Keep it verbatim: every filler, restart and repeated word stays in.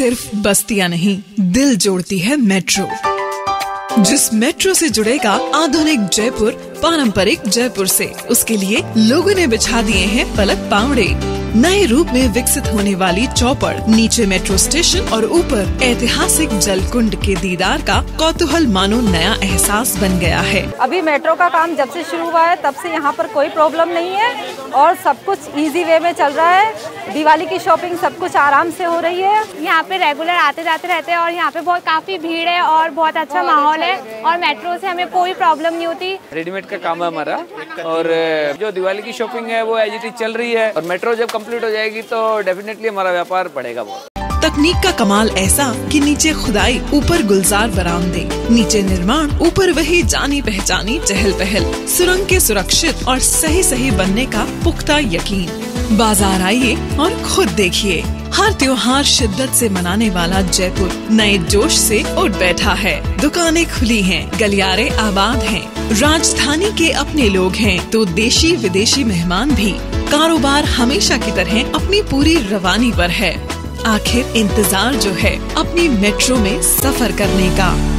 सिर्फ बस्तियां नहीं, दिल जोड़ती है मेट्रो। जिस मेट्रो से जुड़ेगा आधुनिक जयपुर पारंपरिक जयपुर से, उसके लिए लोगों ने बिछा दिए हैं पलक पावड़े। नए रूप में विकसित होने वाली चौपड़, नीचे मेट्रो स्टेशन और ऊपर ऐतिहासिक जलकुंड के दीदार का कौतूहल मानो नया एहसास बन गया है। अभी मेट्रो का काम जब से शुरू हुआ है तब से यहाँ पर कोई प्रॉब्लम नहीं है और सब कुछ इजी वे में चल रहा है। दिवाली की शॉपिंग सब कुछ आराम से हो रही है। यहाँ पे रेगुलर आते जाते रहते हैं और यहाँ पे बहुत काफी भीड़ है और बहुत अच्छा माहौल है और मेट्रो से हमें कोई प्रॉब्लम नहीं होती। रेडीमेड का काम है हमारा और जो दिवाली की शॉपिंग है वो एज इट इज चल रही है और मेट्रो जब कंप्लीट हो जाएगी तो डेफिनेटली हमारा व्यापार बढ़ेगा बहुत। तकनीक का कमाल ऐसा कि नीचे खुदाई, ऊपर गुलजार बरामदे, नीचे निर्माण, ऊपर वही जानी पहचानी चहल पहल, सुरंग के सुरक्षित और सही सही बनने का पुख्ता यकीन। बाजार आइए और खुद देखिए, हर त्योहार शिद्दत से मनाने वाला जयपुर नए जोश से उठ बैठा है। दुकानें खुली हैं, गलियारे आबाद हैं, राजधानी के अपने लोग हैं तो देशी विदेशी मेहमान भी। कारोबार हमेशा की तरह अपनी पूरी रवानी पर है। आखिर इंतजार जो है अपनी मेट्रो में सफर करने का।